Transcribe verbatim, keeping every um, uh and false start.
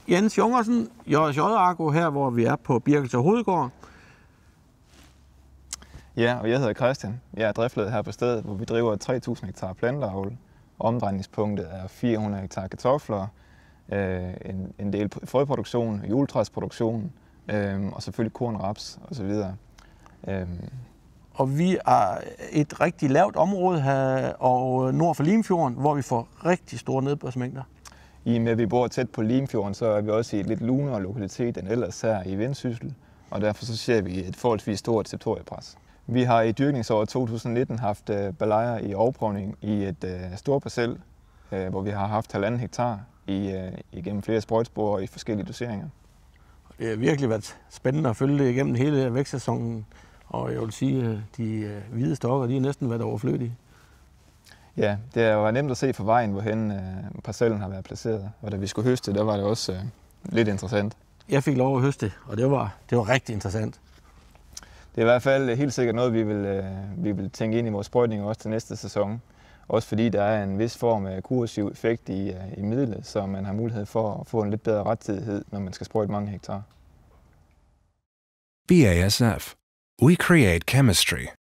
Jens Jungersen, J S J Agro her, hvor vi er på Birkelse Hovedgård. Ja, og jeg hedder Christian. Jeg er driftleder her på stedet, hvor vi driver tre tusind hektar planteavl. Omdrejningspunktet er fire hundrede hektar kartofler, øh, en, en del frøproduktion, juletræsproduktion, øh, og selvfølgelig korn, raps osv. Øh. Og vi er et rigtig lavt område her og nord for Limfjorden, hvor vi får rigtig store nedbørsmængder. I og med at vi bor tæt på Limfjorden, så er vi også i et lidt lunere lokalitet end ellers her i Vendsyssel, og derfor så ser vi et forholdsvis stort septoriepres. Vi har i dyrkningsåret to tusind nitten haft balejer i overprøvning i et uh, stort parcel, uh, hvor vi har haft halvanden hektar i, uh, igennem flere sprøjtespor i forskellige doseringer. Det har virkelig været spændende at følge det igennem hele vækstsæsonen, og jeg vil sige, at de uh, hvide stokker, de har næsten været overflødige. Ja, det har været nemt at se fra vejen, hvorhen uh, parcellen har været placeret, og da vi skulle høste, der var det også uh, lidt interessant. Jeg fik lov at høste, og det var, det var rigtig interessant. Det er i hvert fald helt sikkert noget, vi vil, vi vil tænke ind i vores sprøjtning også til næste sæson. Også fordi der er en vis form af kursiv effekt i, i midlet, så man har mulighed for at få en lidt bedre rettidighed, når man skal sprøjte mange hektar. B A S F. We create chemistry.